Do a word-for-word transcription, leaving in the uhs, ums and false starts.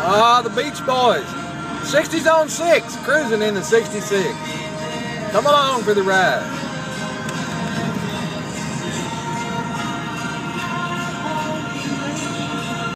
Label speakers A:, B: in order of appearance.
A: Ah, the Beach Boys. sixties on six, cruising in the sixty-six. Come along for the ride.